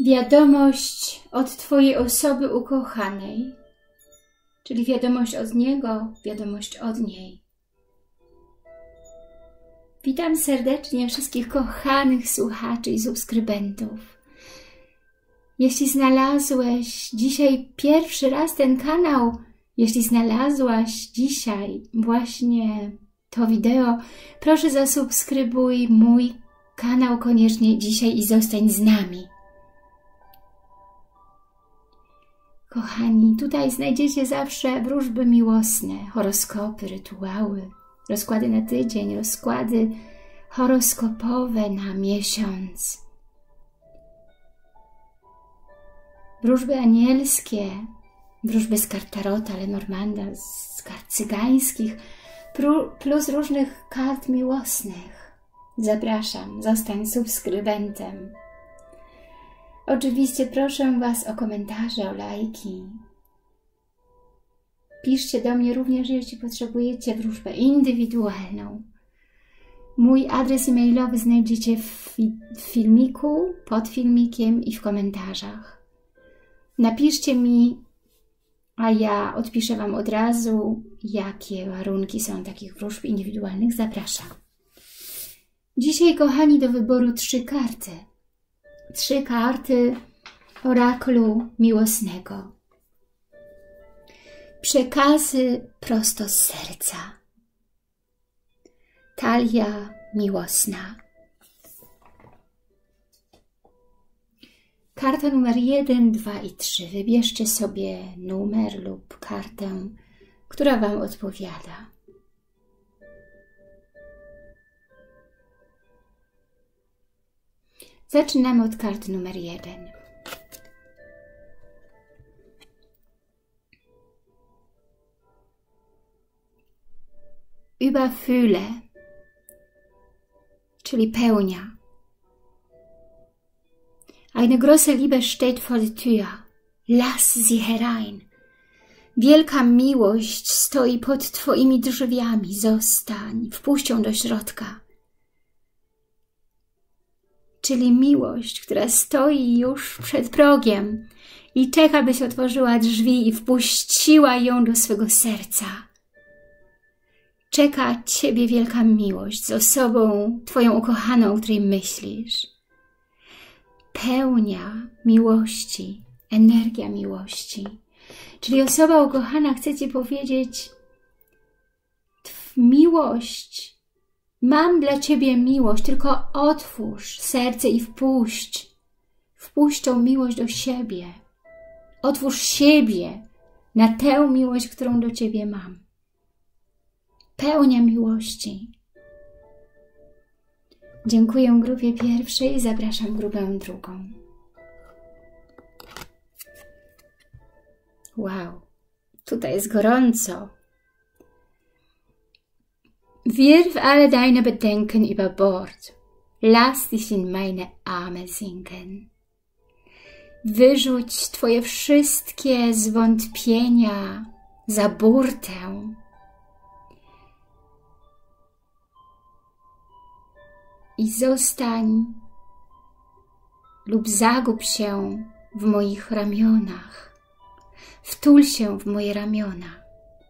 Wiadomość od Twojej osoby ukochanej, czyli wiadomość od niego, wiadomość od niej. Witam serdecznie wszystkich kochanych słuchaczy i subskrybentów. Jeśli znalazłeś dzisiaj pierwszy raz ten kanał, jeśli znalazłaś dzisiaj właśnie to wideo, proszę zasubskrybuj mój kanał koniecznie dzisiaj i zostań z nami. Kochani, tutaj znajdziecie zawsze wróżby miłosne, horoskopy, rytuały, rozkłady na tydzień, rozkłady horoskopowe na miesiąc, wróżby anielskie, wróżby z kart Tarota, Lenormanda, z kart cygańskich, plus różnych kart miłosnych. Zapraszam, zostań subskrybentem. Oczywiście proszę Was o komentarze, o lajki. Piszcie do mnie również, jeśli potrzebujecie wróżbę indywidualną. Mój adres e-mailowy znajdziecie w filmiku, pod filmikiem i w komentarzach. Napiszcie mi, a ja odpiszę Wam od razu, jakie warunki są takich wróżb indywidualnych. Zapraszam. Dzisiaj, kochani, do wyboru 3 karty. 3 karty orakulu miłosnego. Przekazy prosto z serca. Talia miłosna. Karta numer 1, 2 i 3. Wybierzcie sobie numer lub kartę, która Wam odpowiada. Zaczynamy od karty numer 1. Überfülle, czyli pełnia. Eine große Liebe steht vor der Tür. Lass sie herein. Wielka miłość stoi pod Twoimi drzwiami. Zostań, wpuść ją do środka. Czyli miłość, która stoi już przed progiem i czeka, byś otworzyła drzwi i wpuściła ją do swego serca. Czeka Ciebie wielka miłość z osobą Twoją ukochaną, o której myślisz. Pełnia miłości, energia miłości. Czyli osoba ukochana chce Ci powiedzieć: miłość, mam dla Ciebie miłość, tylko otwórz serce i wpuść tą miłość do siebie. Otwórz siebie na tę miłość, którą do Ciebie mam. Pełnia miłości. Dziękuję grupie pierwszej i zapraszam grupę drugą. Wow, tutaj jest gorąco. Wirf alle deine Bedenken über Bord. Lass dich in meine Arme sinken. Wyrzuć Twoje wszystkie zwątpienia za burtę. I zostań lub zagub się w moich ramionach. Wtul się w moje ramiona.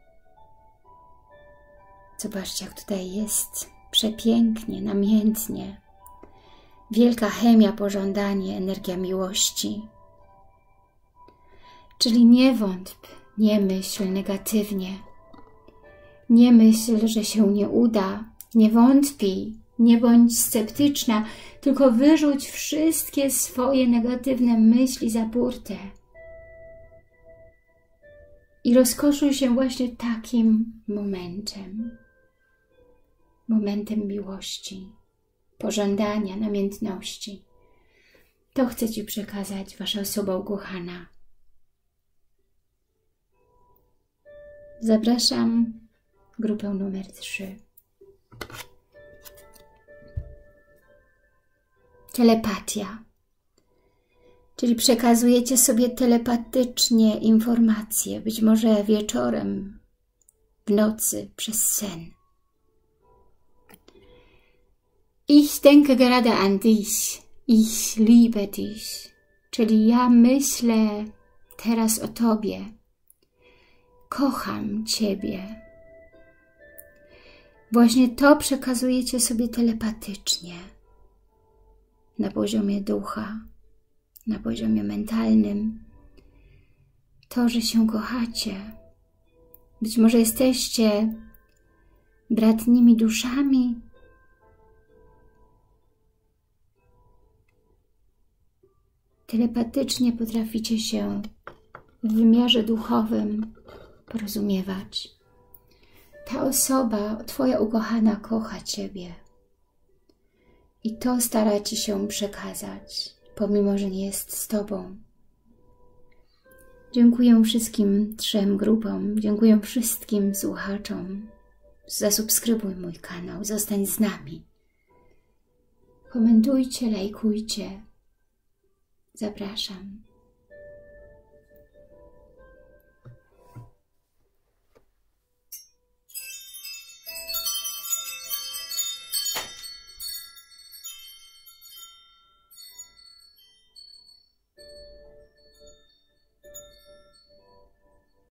Zobaczcie, jak tutaj jest przepięknie, namiętnie. Wielka chemia, pożądanie, energia miłości. Czyli nie wątp, nie myśl negatywnie. Nie myśl, że się nie uda. Nie wątpij. Nie bądź sceptyczna, tylko wyrzuć wszystkie swoje negatywne myśli za burtę. I rozkoszuj się właśnie takim momentem. Momentem miłości, pożądania, namiętności. To chce Ci przekazać Wasza osoba ukochana. Zapraszam grupę numer 3. Telepatia, czyli przekazujecie sobie telepatycznie informacje, być może wieczorem, w nocy, przez sen. Ich denke gerade an dich. Ich liebe dich. Czyli ja myślę teraz o Tobie. Kocham Ciebie. Właśnie to przekazujecie sobie telepatycznie. Na poziomie ducha, na poziomie mentalnym. To, że się kochacie. Być może jesteście bratnimi duszami. Telepatycznie potraficie się w wymiarze duchowym porozumiewać. Ta osoba, Twoja ukochana, kocha Ciebie. I to stara Ci się przekazać, pomimo że nie jest z Tobą. Dziękuję wszystkim 3 grupom, dziękuję wszystkim słuchaczom. Zasubskrybuj mój kanał, zostań z nami. Komentujcie, lajkujcie. Zapraszam.